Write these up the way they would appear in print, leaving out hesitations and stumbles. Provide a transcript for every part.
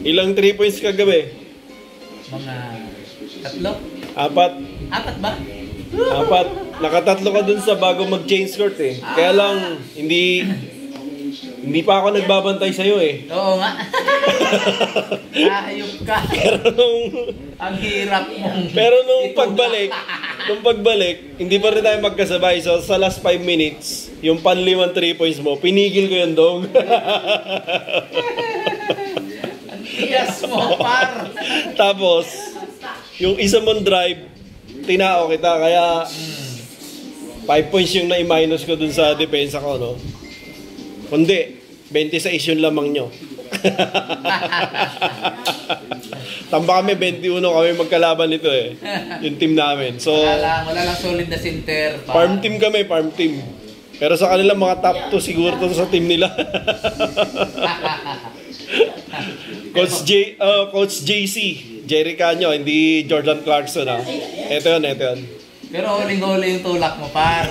Ilang 3 points kagabi? Mga 3? 4. 4 ba? 4. Nakatatlo ka dun sa bago mag-change court eh. Kaya lang, hindi pa ako nagbabantay sa'yo eh. Oo nga. Ayop ka. Ang hirap mong Pero nung pagbalik, hindi pa rin tayo magkasabay. So sa last 5 minutes, yung panlimang 3 points mo, pinigil ko yun dong. Ang tiyas mo, par. Tapos, yung isa mong drive, tinao kita. Kaya 5 points yung na-minus ko dun sa depensa ko, no? Kundi, 26 yun lamang nyo. Tamba kami, 21 kami magkalaban nito eh. Yung team namin. So, wala lang solid na center. Farm team kami, farm team. Pero sa kanila, mga top 2 siguro to sa team nila. Coach JC, Jerry Canyo, hindi Jordan Clarkson ha. Ito yun. Pero huling-huli yung tulak mo, par.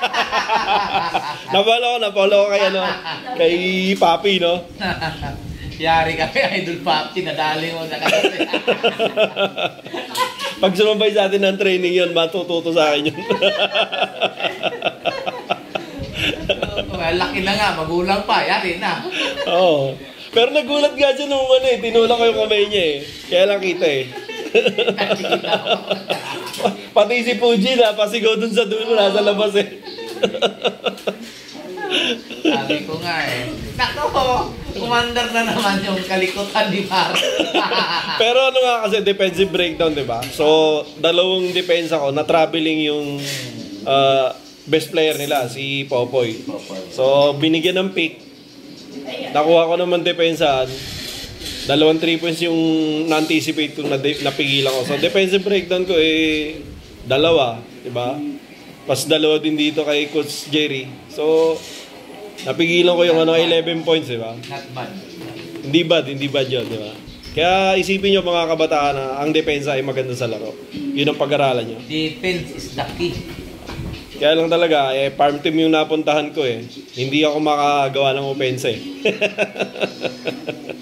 Napolo ko kay Papi, no? Yari ka kay Idol Papi, nadali mo sa kasi. Pag sumabay sa atin ng training yun, matututo sa akin yun. Laki na nga, magulang pa, yari na. Oo. Pero nagulat nga dyan nung tinulak ko yung kamay niya eh. Kaya lang kita eh. Pati si Fuji na, pasigaw dun sa dulo, nasa labas eh. Sabi ko nga eh. Nako, commander na naman yung kalikutan ni Par. Pero ano nga kasi, defensive breakdown, di ba? So, dalawang depensa ko, na-traveling yung best player nila, si Popoy. So, binigyan ng pick. Nakuha ko naman depensahan. Dalawang 3 points yung na-anticipate kong napigilan ko. So, defensive breakdown ko dalawa, di ba? Pas dalawa din dito kay Coach Jerry. So, napigilan ko yung 11 points, di ba? Not bad. Hindi bad yun, di ba? Kaya isipin nyo mga kabataan na ang depensa ay maganda sa laro. Yun ang pag-aralan nyo. Defense is the key. Kaya lang talaga, farm team yung napuntahan ko eh. Hindi ako makagawa ng offense eh.